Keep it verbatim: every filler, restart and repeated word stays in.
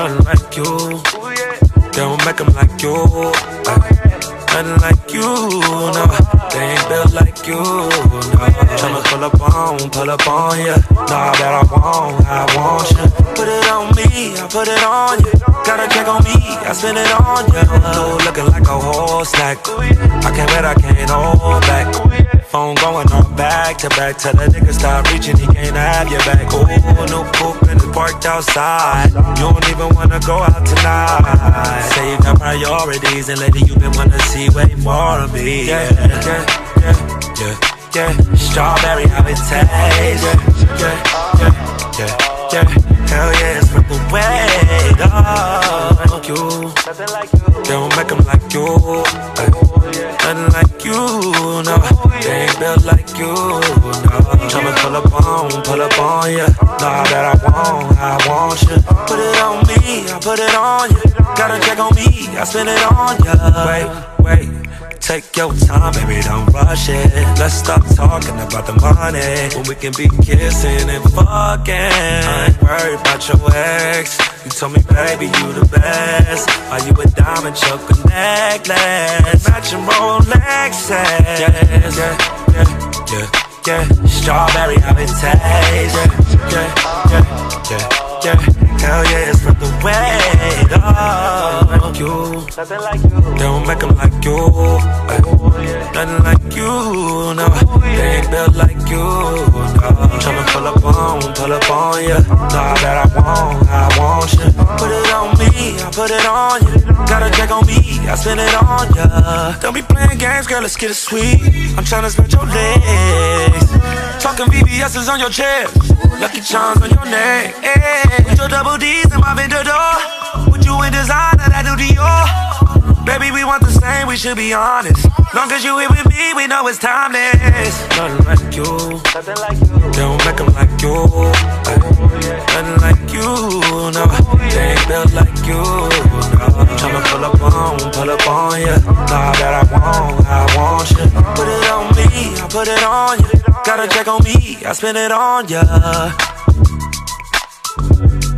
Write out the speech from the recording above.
nothing like you. They don't make them like you. Ay. Nothing like you, no. They ain't built like you, no. Tryna pull up on, pull up on ya. Nah, that I want, I want ya. Put it on me, I put it on ya. Got a check on me, I spend it on ya. Dude looking like a whole snack. I can't wait, I can't hold back. Phone going on back to back. Tell the nigga stop reaching, he can't have your back. Ooh, new coupe and it's parked outside. You don't even wanna go out tonight. Say you got priorities and lately you been wanna see way more of me. Yeah, yeah, yeah, yeah, yeah. Strawberry, how it tastes. Yeah, yeah, yeah, yeah, yeah. Hell yeah, it's from the way. Oh, like you. Nothing like you. They don't make them like you. Ay. Nothing like you, no. They ain't built like you, no. Tryna pull up on, pull up on ya. Nah, that I want, I want ya. Put it on me, I put it on ya. Got a check on me, I spend it on ya. Wait, wait. Take your time, baby, don't rush it. Let's stop talking about the money when we can be kissing and fucking. I ain't worried about your ex. You told me, baby, you the best. Are you a diamond choker necklace? Matching Rolexes. Yeah, yeah, yeah, yeah, yeah. Strawberry, how it tastes. Yeah, yeah, yeah, yeah, yeah. Hell yeah, it's from the way. Oh, like you. Nothing like you. They don't make them like you. Ay. Nothing like you, no. They ain't built like you, no. Tryna pull up on, pull up on ya. Nah, that I want, I want ya. Put it on me, I put it on ya. Got a check on me, I spend it on ya. Don't be playing games, girl, let's get it sweet. I'm tryna spread your legs. Talking V V S's on your chest. Lucky charms on your neck. With your double D's and my vendor door. With you in designer, that new Dior. Baby, we want the same, we should be honest. Long as you here with me, we know it's timeless. Nothing like you. Nothing like you. They don't make them like you. Ay. Nothing like you, no. They ain't built like you, no. Tryna pull up on, pull up on ya. Nah, that I want, I want ya. Put it on me, I put it on ya. Got a check on me, I spend it on ya.